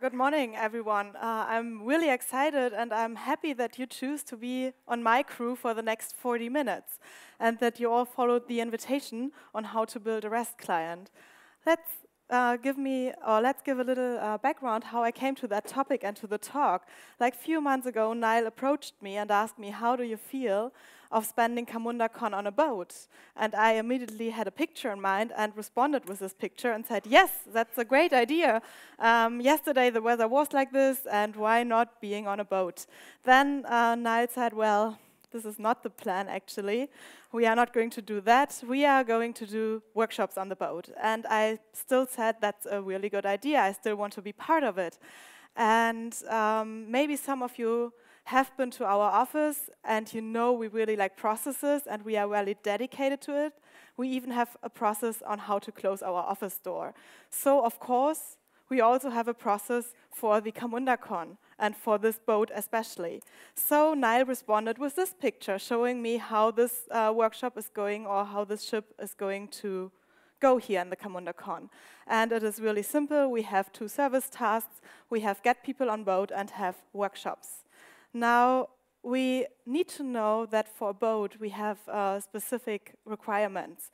Good morning, everyone. I'm really excited and I'm happy that you choose to be on my crew for the next 40 minutes and that you all followed the invitation on how to build a REST client. Let's give a little background how I came to that topic and to the talk. Like a few months ago, Niall approached me and asked me, how do you feel of spending CamundaCon on a boat? And I immediately had a picture in mind and responded with this picture and said, yes, that's a great idea. Yesterday the weather was like this, and why not being on a boat? Then Niall said, well, this is not the plan, actually. We are not going to do that. We are going to do workshops on the boat. And I still said that's a really good idea. I still want to be part of it. And maybe some of you have been to our office and you know we really like processes and we are really dedicated to it. We even have a process on how to close our office door. So, of course, we also have a process for the CamundaCon and for this boat especially. So Niall responded with this picture showing me how this workshop is going or how this ship is going to go here in the CamundaCon. And it is really simple. We have 2 service tasks. We have get people on boat and have workshops. Now, we need to know that for a boat we have specific requirements.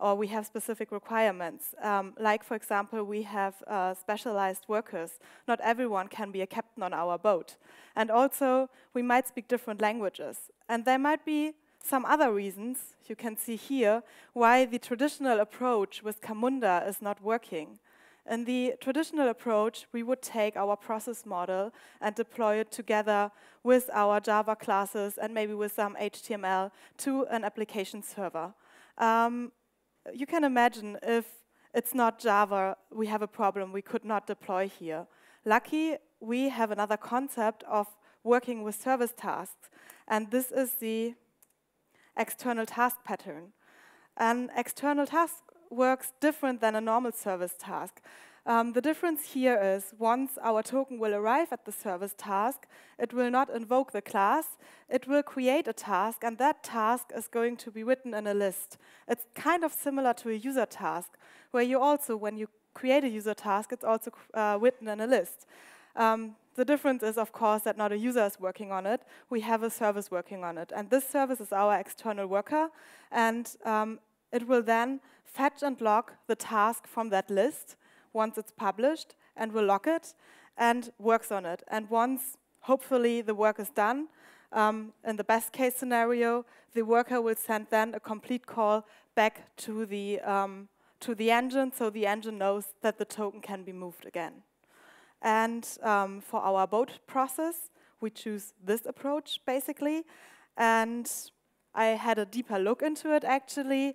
Like, for example, we have specialized workers. Not everyone can be a captain on our boat. And also, we might speak different languages. And there might be some other reasons, you can see here, why the traditional approach with Camunda is not working. In the traditional approach, we would take our process model and deploy it together with our Java classes and maybe with some HTML to an application server. You can imagine if it's not Java, we have a problem we could not deploy here. Lucky, we have another concept of working with service tasks, and this is the external task pattern. An external task works different than a normal service task. The difference here is once our token will arrive at the service task, it will not invoke the class, it will create a task, and that task is going to be written in a list. It's kind of similar to a user task, where you also, when you create a user task, it's also written in a list. The difference is, of course, that not a user is working on it, we have a service working on it. And this service is our external worker, and it will then fetch and log the task from that list once it's published, and will log it and works on it. And once, hopefully, the work is done, in the best case scenario, the worker will send then a complete call back to the engine, so the engine knows that the token can be moved again. And for our boat process, we choose this approach, basically. And I had a deeper look into it, actually.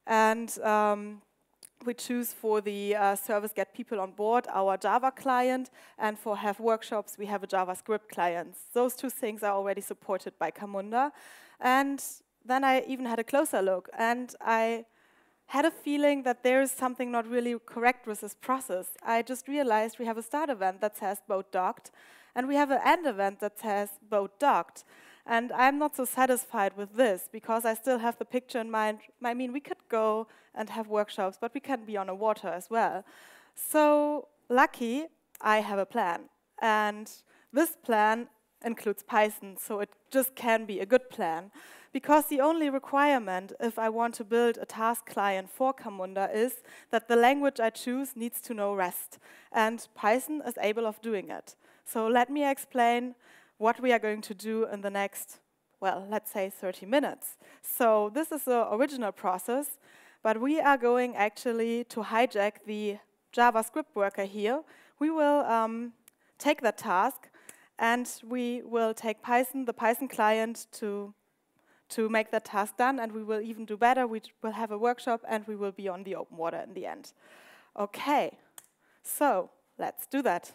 And we choose for the service get people on board our Java client, and for have workshops, we have a JavaScript client. Those 2 things are already supported by Camunda. And then I even had a closer look, and I had a feeling that there is something not really correct with this process. I just realized we have a start event that says boat docked, and we have an end event that says boat docked. And I'm not so satisfied with this, because I still have the picture in mind. I mean, we could go and have workshops, but we can be on the water as well. So, lucky, I have a plan. And this plan includes Python, so it just can be a good plan. Because the only requirement, if I want to build a task client for Camunda, is that the language I choose needs to know REST. And Python is able of doing it. So let me explain what we are going to do in the next, well, let's say 30 minutes. So this is the original process, but we are going actually to hijack the JavaScript worker here. We will take that task, and we will take Python, the Python client, to make that task done, and we will even do better. We will have a workshop, and we will be on the open water in the end. Okay, so let's do that.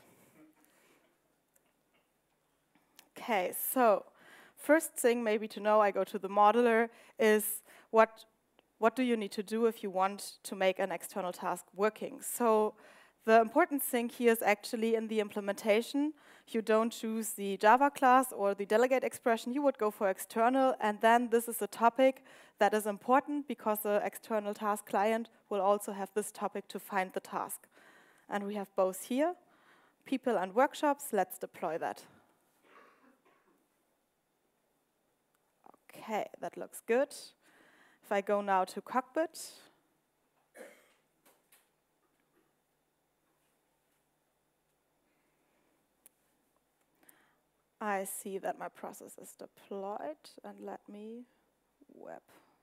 Okay, so first thing maybe to know, I go to the modeler, is what do you need to do if you want to make an external task working? So the important thing here is actually in the implementation, you don't choose the Java class or the delegate expression, you would go for external, and then this is a topic that is important because the external task client will also have this topic to find the task. And we have both here. people and workshops, let's deploy that. Okay, that looks good. If I go now to Cockpit, I see that my process is deployed, and let me make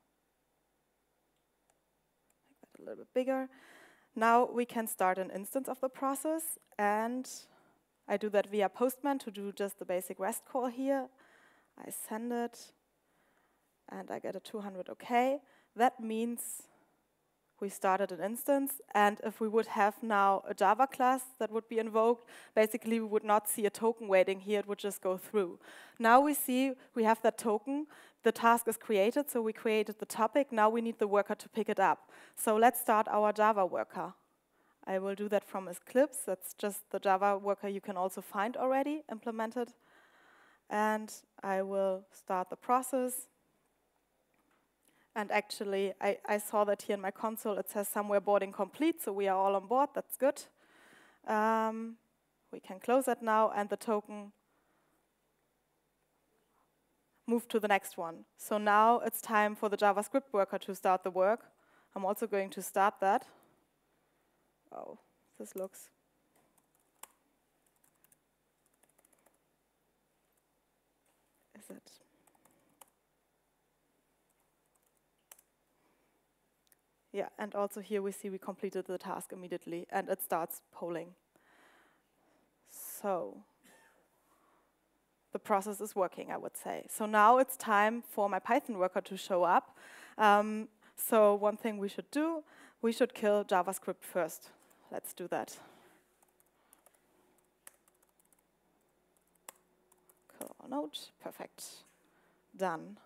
that a little bit bigger. Now we can start an instance of the process, and I do that via Postman to do just the basic REST call here. I send it, and I get a 200 OK. That means we started an instance, and if we would have now a Java class that would be invoked, basically we would not see a token waiting here, it would just go through. Now we see we have that token, the task is created, so we created the topic, now we need the worker to pick it up. So let's start our Java worker. I will do that from Eclipse, that's just the Java worker you can also find already implemented. And I will start the process. And actually, I saw that here in my console, it says somewhere boarding complete, so we are all on board, that's good. We can close it now, and the token moved to the next one. So now it's time for the JavaScript worker to start the work. I'm also going to start that. Oh, this looks... Is it? Yeah, and also here we see we completed the task immediately, and it starts polling. So the process is working, I would say. So now it's time for my Python worker to show up. So one thing we should do, we should kill JavaScript first. Let's do that. Kill our node, perfect, done.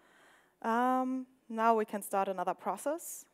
Now we can start another process.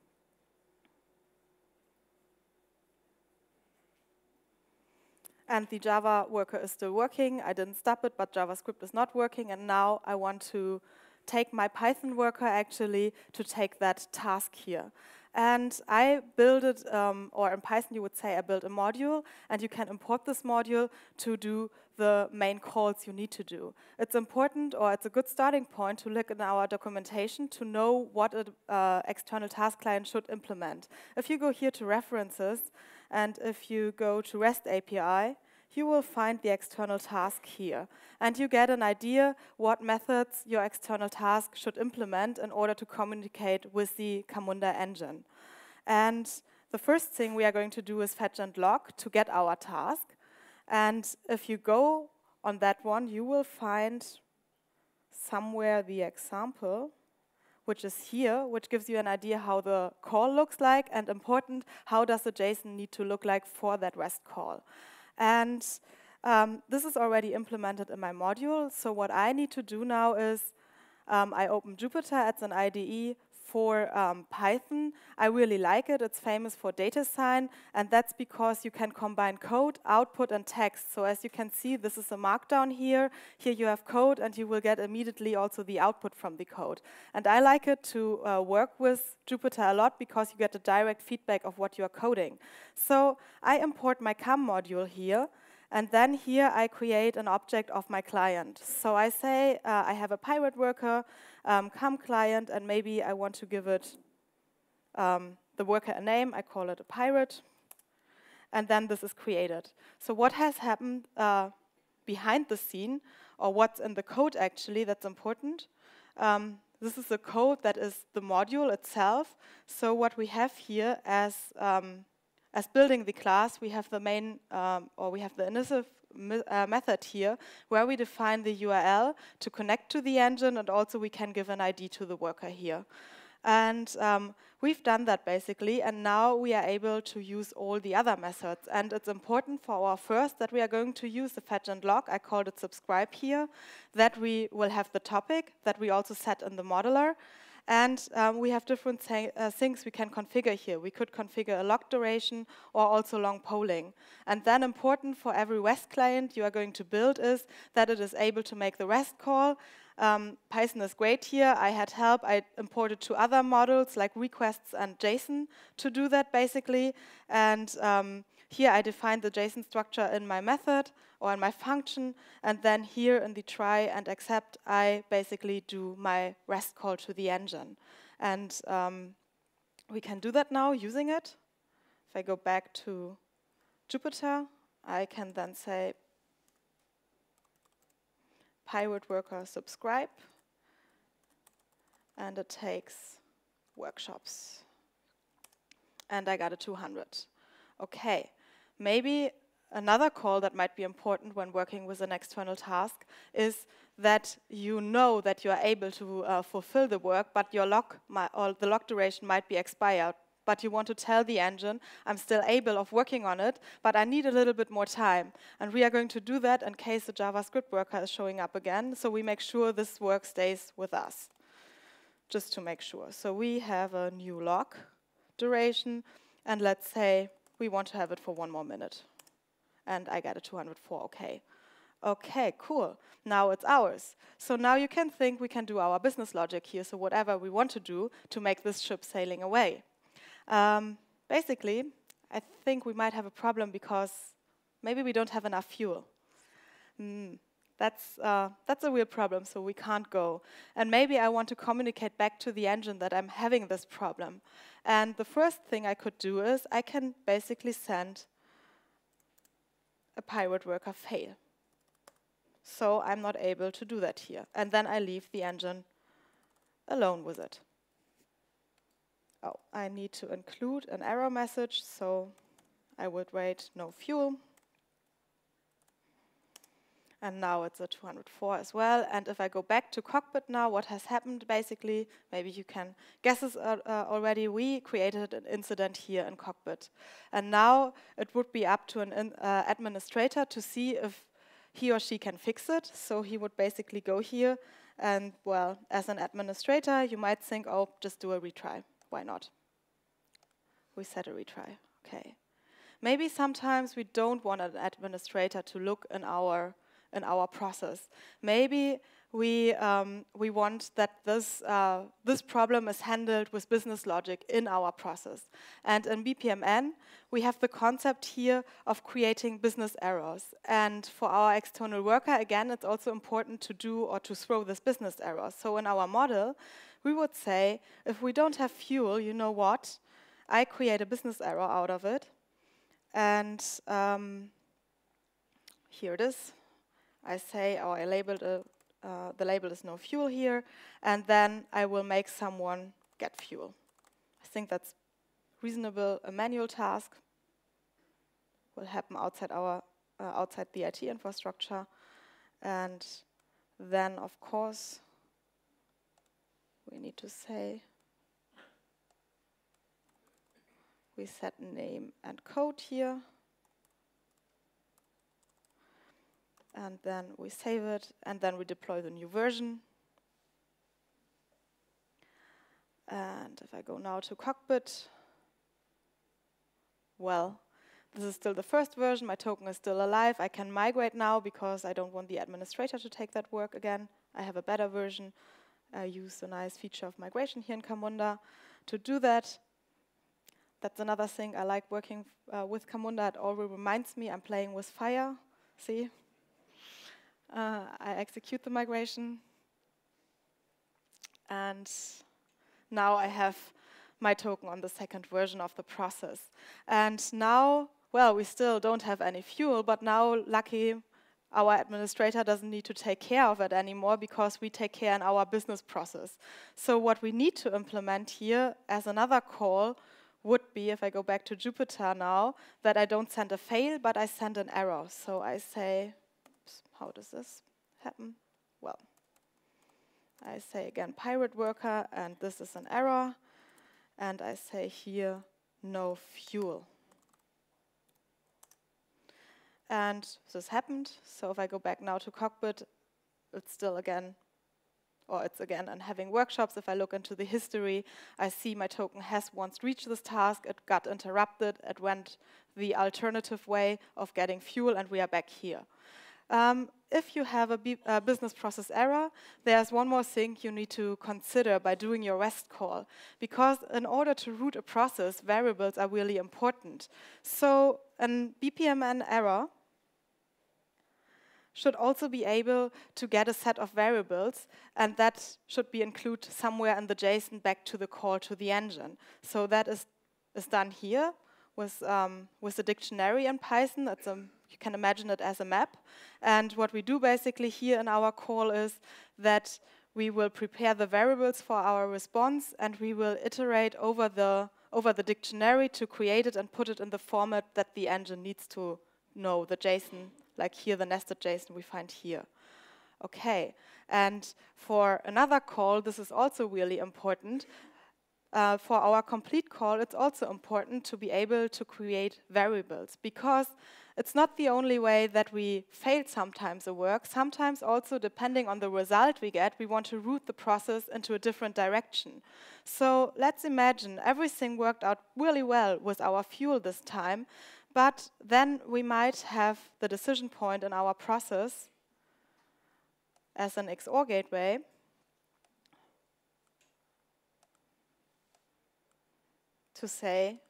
And the Java worker is still working. I didn't stop it, but JavaScript is not working. And now I want to take my Python worker actually to take that task here. And I build it, or in Python you would say I built a module, and you can import this module to do the main calls you need to do. It's important, or it's a good starting point to look in our documentation to know what an external task client should implement. If you go here to references, and if you go to REST API, you will find the external task here. And you get an idea what methods your external task should implement in order to communicate with the Camunda engine. And the first thing we are going to do is fetch and log to get our task. And if you go on that one, you will find somewhere the example, which is here, which gives you an idea how the call looks like, and important, how does the JSON need to look like for that REST call. And this is already implemented in my module, so what I need to do now is I open Jupyter as an IDE for Python. I really like it. It's famous for data sign, and that's because you can combine code, output, and text. So as you can see, this is a markdown here. Here you have code, and you will get immediately also the output from the code. And I like it to work with Jupyter a lot because you get a direct feedback of what you are coding. So I import my CAM module here, and then here I create an object of my client. So I say I have a pirate worker, CAM client, and maybe I want to give it the worker a name. I call it a pirate. And then this is created. So what has happened behind the scene, or what's in the code actually, that's important. This is the code that is the module itself. So what we have here as building the class, we have the main, or we have the initial method here, where we define the URL to connect to the engine, and also we can give an ID to the worker here. And we've done that basically, and now we are able to use all the other methods. And it's important for our first that we are going to use the fetch and log, I called it subscribe here, that we will have the topic that we also set in the modeler. And we have different things we can configure here. We could configure a log duration or also long polling. And then important for every REST client you are going to build is that it is able to make the REST call. Python is great here. I had help. I imported 2 other models like requests and JSON to do that basically. And Here I define the JSON structure in my method or in my function, and then here in the try and accept, I basically do my REST call to the engine. And we can do that now using it. If I go back to Jupyter, I can then say pirate worker subscribe, and it takes workshops. And I got a 200. Okay, maybe another call that might be important when working with an external task is that you know that you are able to fulfill the work, but your or the log duration might be expired. But you want to tell the engine, I'm still able of working on it, but I need a little bit more time. And we are going to do that in case the JavaScript worker is showing up again, so we make sure this work stays with us, just to make sure. So we have a new log duration, and let's say we want to have it for 1 more minute. And I get a 204, okay. Okay, cool. Now it's ours. So now you can think we can do our business logic here, so whatever we want to do to make this ship sailing away. Basically, I think we might have a problem because maybe we don't have enough fuel. That's a real problem, so we can't go. And maybe I want to communicate back to the engine that I'm having this problem. And the first thing I could do is I can basically send a pirate worker fail. So I'm not able to do that here. And then I leave the engine alone with it. Oh, I need to include an error message, so I would write no fuel. And now it's a 204 as well. And if I go back to Cockpit now, what has happened basically, maybe you can guess this already, we created an incident here in Cockpit. And now it would be up to an administrator to see if he or she can fix it. So he would basically go here and, well, as an administrator, you might think, oh, just do a retry. Why not? We set a retry, okay. Maybe sometimes we don't want an administrator to look in our process. Maybe we want that this problem is handled with business logic in our process. And in BPMN, we have the concept here of creating business errors. And for our external worker, again, it's also important to do or to throw this business error. So in our model, we would say, if we don't have fuel, you know what? I create a business error out of it. And here it is. I say, or I labeled the label is no fuel here, and then I will make someone get fuel. I think that's reasonable. A manual task will happen outside outside the IT infrastructure, and then of course we need to say we set name and code here. And then we save it, and then we deploy the new version. And if I go now to Cockpit, well, this is still the first version. My token is still alive. I can migrate now because I don't want the administrator to take that work again. I have a better version. I use the nice feature of migration here in Camunda to do that. That's another thing I like working with Camunda. It always reminds me I'm playing with fire. See? I execute the migration, and now I have my token on the second version of the process. And now, well, we still don't have any fuel, but now, lucky, our administrator doesn't need to take care of it anymore because we take care in our business process. So what we need to implement here as another call would be, if I go back to Jupyter now, that I don't send a fail, but I send an error. So I say, how does this happen? Well, I say again pirate worker, and this is an error. And I say here, no fuel. And this happened. So if I go back now to Cockpit, it's still again, or it's again on having workshops. If I look into the history, I see my token has once reached this task. It got interrupted. It went the alternative way of getting fuel, and we are back here. If you have a business process error, there's one more thing you need to consider by doing your REST call. Because in order to root a process, variables are really important. So an BPMN error should also be able to get a set of variables, and that should be included somewhere in the JSON back to the call to the engine. So that is done here with the dictionary in Python. You can imagine it as a map. And what we do basically here in our call is that we will prepare the variables for our response, and we will iterate over the dictionary to create it and put it in the format that the engine needs to know, the JSON, like here, the nested JSON we find here. Okay, and for another call, this is also really important. For our complete call, it's also important to be able to create variables, because it's not the only way that we failed sometimes a work. Sometimes also, depending on the result we get, we want to route the process into a different direction. So let's imagine everything worked out really well with our fuel this time, but then we might have the decision point in our process as an XOR gateway. To say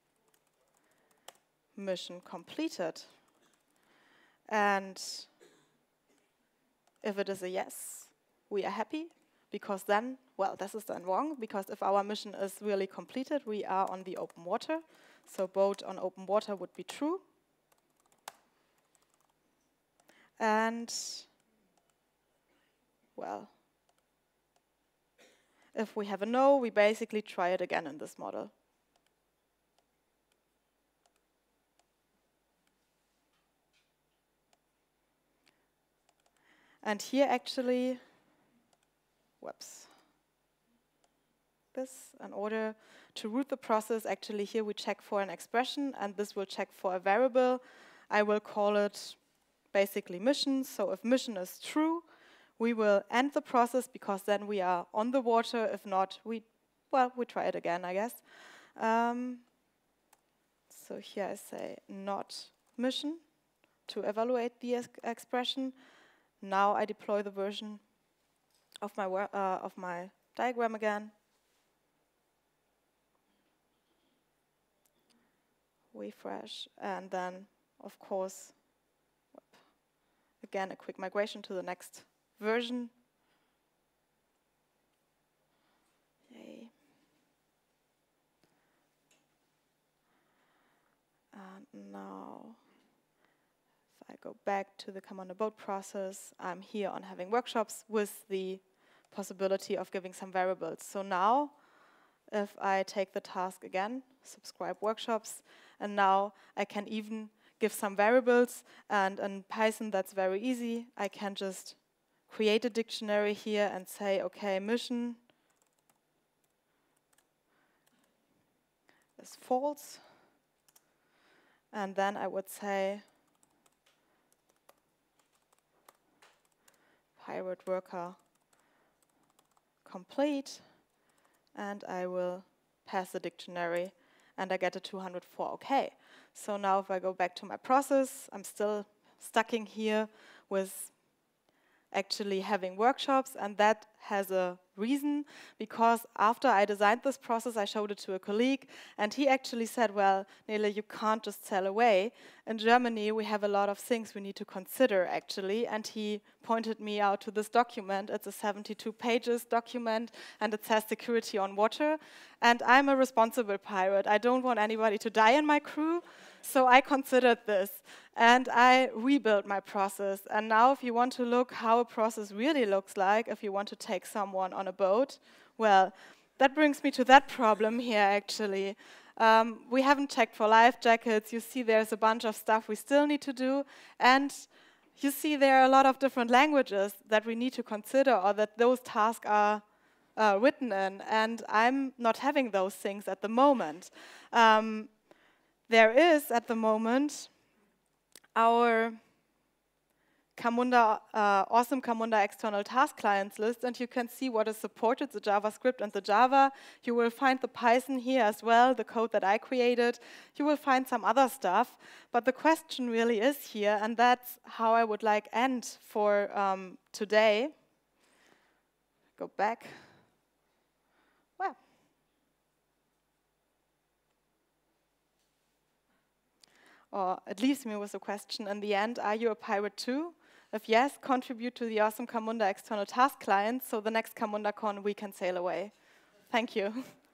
mission completed. And if it is a yes, we are happy, because then, well, this is then wrong, because if our mission is really completed, we are on the open water. So boat on open water would be true. And, well, if we have a no, we basically try it again in this model. And here actually, whoops, this, in order to root the process, actually here we check for an expression, and this will check for a variable. I will call it basically mission. So if mission is true, we will end the process, because then we are on the water. If not, we try it again, I guess. So here I say not mission to evaluate the expression. Now I deploy the version of my diagram again. Refresh, and then, of course, again, a quick migration to the next version. Yay. And now, if I go back to the Come on a Boat process, I'm here on having workshops with the possibility of giving some variables. So now, if I take the task again, subscribe workshops, and now I can even give some variables, and in Python that's very easy. I can just create a dictionary here and say, okay, mission is false, and then I would say pirate worker complete, and I will pass the dictionary, and I get a 204. Okay, so now if I go back to my process, I'm still stuck in here with actually having workshops, and that has a reason, because after I designed this process, I showed it to a colleague, and he actually said, well, Nele, you can't just sail away. In Germany, we have a lot of things we need to consider, actually, and he pointed me out to this document. It's a 72 pages document, and it says security on water, and I'm a responsible pirate. I don't want anybody to die in my crew, so I considered this, and I rebuilt my process. And now if you want to look how a process really looks like, if you want to take someone on a boat, well, that brings me to that problem here, actually. We haven't checked for life jackets. You see there's a bunch of stuff we still need to do, and you see there are a lot of different languages that we need to consider, or that those tasks are written in, and I'm not having those things at the moment. There is, at the moment, our Camunda, awesome Camunda external task clients list, and you can see what is supported, the JavaScript and the Java. You will find the Python here as well, the code that I created. You will find some other stuff, but the question really is here, and that's how I would like end for today. Go back. Well. Or it leaves me with a question in the end, are you a pirate too? If yes, contribute to the awesome Camunda external task client so the next CamundaCon we can sail away. Thank you.